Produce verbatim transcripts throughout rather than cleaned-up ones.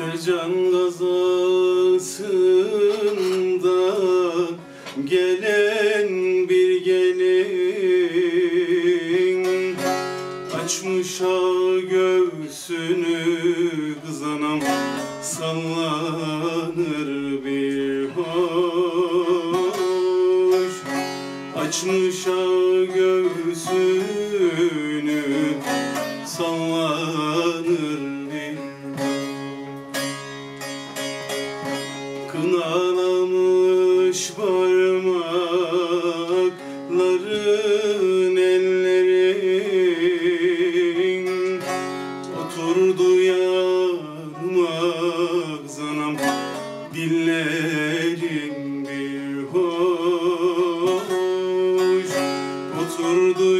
Mercan gazasından gelen bir gelin açmış ağa göğsünü, kız anam sallanır bir hoş. Açmış ağa göğsünü, sallanır bir kınalamış parmakların ellerin oturdu yarmak zanam dillerin bir hoş. Oturdu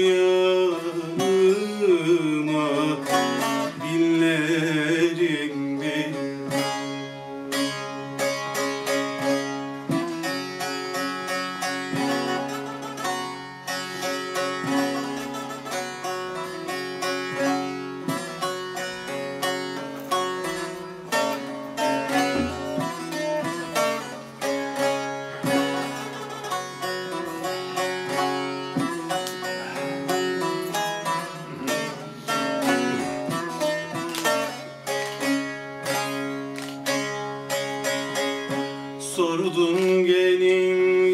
yanıma dillerin bir sordum gelin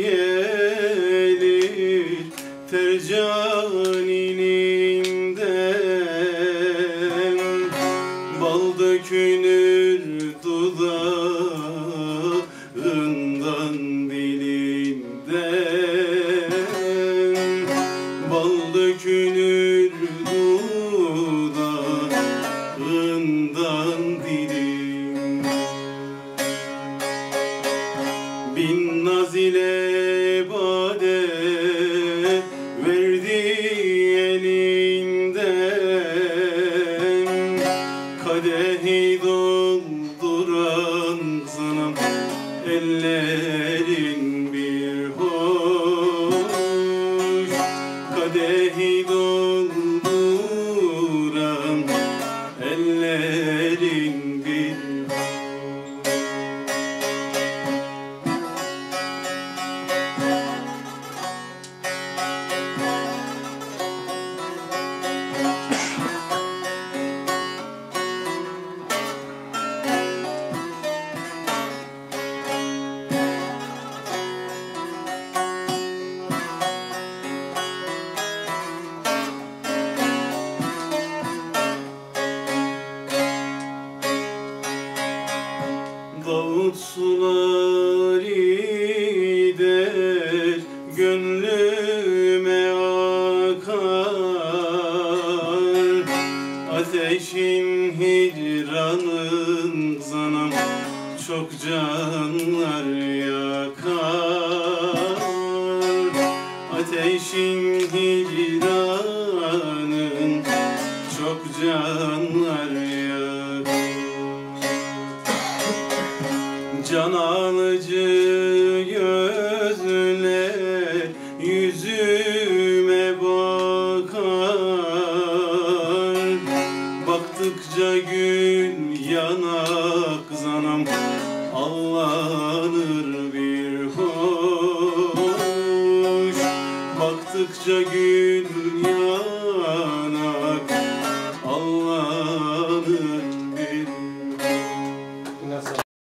gelir tercan ilinden, bal dökülür dudağından dilinden, bal dökülür dudağından dilinden. Bin naz ile bade verdi elinden, kadehi dolduran zanam ellerin bir hoş. Kadehi dolduran ellerin bir hoş. Davut sular gider, gönlüme akar. Ateşin hicranın zanam çok canlar yakar. Ateşin hicranın çok canlar yakar. Can alıcı gözler yüzüme bakar. Baktıkça gül yanak zanam allanır bir hoş. Baktıkça gül